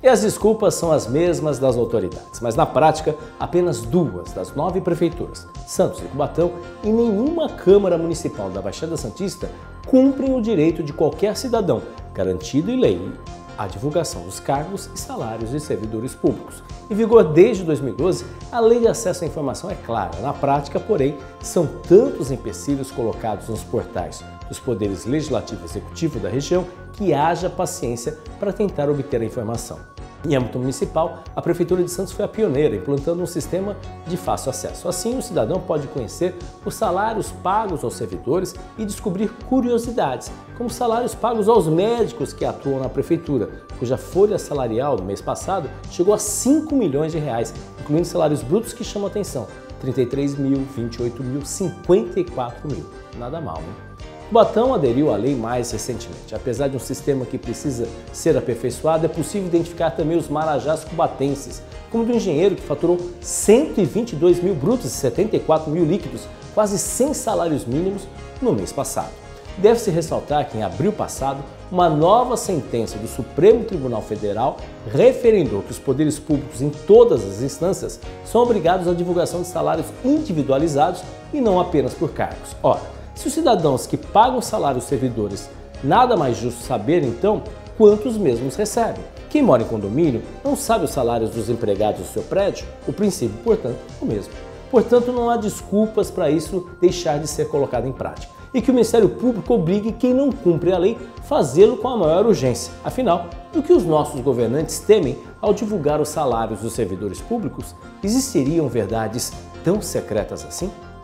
E as desculpas são as mesmas das autoridades, mas na prática, apenas 2 das 9 prefeituras, Santos e Cubatão, e nenhuma Câmara Municipal da Baixada Santista cumprem o direito de qualquer cidadão, garantido em lei, a divulgação dos cargos e salários de servidores públicos. Em vigor desde 2012, a Lei de Acesso à Informação é clara. Na prática, porém, são tantos empecilhos colocados nos portais dos poderes legislativo e executivo da região que haja paciência para tentar obter a informação. Em âmbito municipal, a Prefeitura de Santos foi a pioneira, implantando um sistema de fácil acesso. Assim, o cidadão pode conhecer os salários pagos aos servidores e descobrir curiosidades, como salários pagos aos médicos que atuam na Prefeitura, cuja folha salarial do mês passado chegou a 5 milhões de reais, incluindo salários brutos que chamam a atenção: 33 mil, 28 mil, 54 mil. Nada mal, né? Cubatão aderiu à lei mais recentemente. Apesar de um sistema que precisa ser aperfeiçoado, é possível identificar também os marajás cubatenses, como do engenheiro que faturou 122 mil brutos e 74 mil líquidos, quase 100 salários mínimos no mês passado. Deve-se ressaltar que em abril passado, uma nova sentença do Supremo Tribunal Federal referendou que os poderes públicos em todas as instâncias são obrigados à divulgação de salários individualizados e não apenas por cargos. Ora, se os cidadãos que pagam salários aos servidores, nada mais justo saber então quantos mesmos recebem. Quem mora em condomínio não sabe os salários dos empregados do seu prédio, o princípio, portanto, é o mesmo. Portanto, não há desculpas para isso deixar de ser colocado em prática. E que o Ministério Público obrigue quem não cumpre a lei a fazê-lo com a maior urgência. Afinal, do que os nossos governantes temem ao divulgar os salários dos servidores públicos, existiriam verdades tão secretas assim?